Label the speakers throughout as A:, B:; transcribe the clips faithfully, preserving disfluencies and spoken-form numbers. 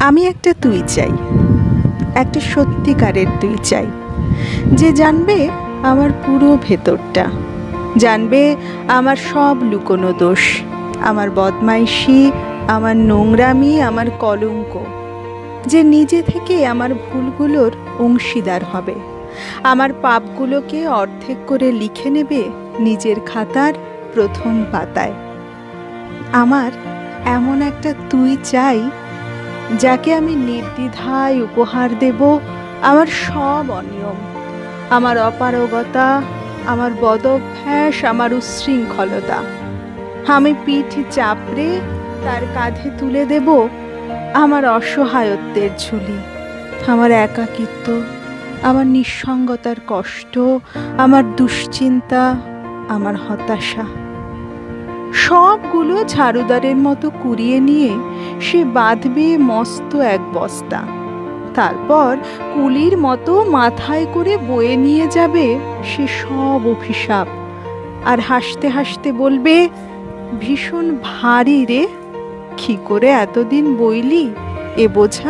A: আমি একটা তুই চাই, একটা সত্যিকারের তুই চাই, যে জানবে আমার পুরো ভেতরটা, জানবে আমার সব লুকোনো দোষ, আমার বদমাইশি, আমার নোংরামি, আমার কলঙ্ক, যে নিজে থেকে আমার ভুলগুলোর অংশীদার হবে, আমার পাপগুলোকে অর্ধেক করে লিখে নেবে নিজের খাতার প্রথম পাতায়। আমার এমন একটা তুই চাই, যাকে আমি নির্দ্বিধায় উপহার দেব আমার সব অনিয়ম, আমার অপারগতা, আমার বদভ্যাস, আমার উচ্ছৃঙ্খলতা। আমি পিঠ চাপড়ে তার কাঁধে তুলে দেব আমার অসহায়ত্বের ঝুলি, আমার একাকিত্ব, আমার নিঃসঙ্গতার কষ্ট, আমার দুশ্চিন্তা, আমার হতাশা। সবগুলো ঝাড়ুদারের মতো কুড়িয়ে নিয়ে সে বাঁধবে মস্ত এক বস্তা, তারপর কুলির মতো মাথায় করে বয়ে নিয়ে যাবে সে সব অভিশাপ, আর হাসতে হাসতে বলবে, ভীষণ ভারী রে, কি করে এতদিন বইলি এ বোঝা।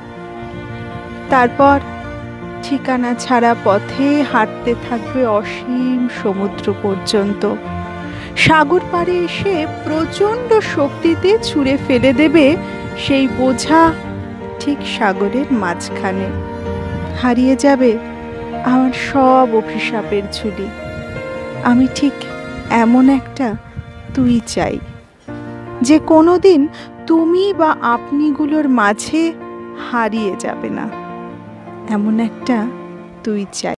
A: তারপর ঠিকানা ছাড়া পথে হাঁটতে থাকবে অসীম সমুদ্র পর্যন্ত, সাগর পাড়ে এসে প্রচণ্ড শক্তিতে ছুঁড়ে ফেলে দেবে সেই বোঝা ঠিক সাগরের মাঝখানে। হারিয়ে যাবে আমার সব অভিশাপের ঝুলি। আমি ঠিক এমন একটা তুই চাই, যে কোনোদিন তুমি বা আপনিগুলোর মাঝে হারিয়ে যাবে না। এমন একটা তুই চাই।